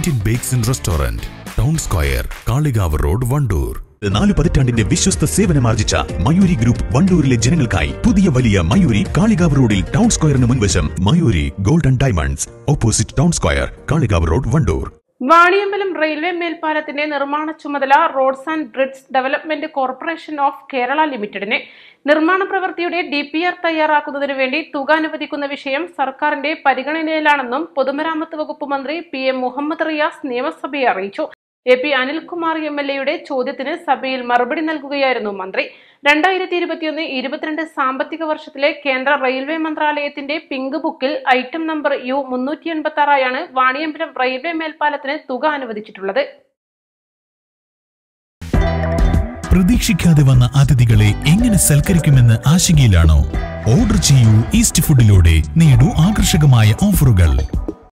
Indian Bakes and Restaurant, Town Square, Kaligav Road, Vandoor. 4 പതിറ്റാണ്ടിന്റെ വിശ്വസ്ത സേവനമാർജിച്ച Mayuri group വണ്ടൂരിലെ ജനങ്ങൾക്കായി പുതിയ വലിയ മയൂരി കാളികാവ് റോഡിൽ ടൗൺ സ്ക്വയറിന് മുൻവശം Mayuri gold and diamonds opposite town square Kalikavu road Wandoor. Vaniyambalam railway മേൽപ്പാലത്തിന്റെ നിർമ്മാണ ചുമതല roads and bridge development corporation of Kerala ലിമിറ്റഡിന് നിർമ്മാണ പ്രവൃത്തിയുടെ DPR തയ്യാറാക്കുന്നതിനു വേണ്ടി തുക അനുവദിക്കുന്ന വിഷയം സർക്കാരിന്റെ പരിഗണനയിലാണെന്നും പൊതുമരാമത്ത് വകുപ്പ് മന്ത്രി PM മുഹമ്മദ് റിയാസ് നിയമസഭയെ അറിയിച്ചു. AP അനിൽകുമാർ MLAയുടെ ചോദ്യത്തിന് സഭയിൽ മറുപടി നൽകുകയായിരുന്നു മന്ത്രി. 2021-22 സാമ്പത്തിക വർഷത്തിലെ കേന്ദ്ര റെയിൽവേ മന്ത്രാലയത്തിന്റെ പിങ്ക് ബുക്കിൽ item number U386 Vaniyambalam railway മേൽപ്പാലത്തിന് തുക അനുവദിച്ചിട്ടുള്ളത്. പ്രതീക്ഷിക്കാതെ വന്ന അതിഥികളെ എങ്ങനെ സൽക്കരിക്കുമെന്ന് ആശങ്കയിലാണോ? ഓർഡർ ചെയ്യൂ ഈസ്റ്റ് ഫുഡിലൂടെ, നേടൂ ആകർഷകമായ ഓഫറുകൾ.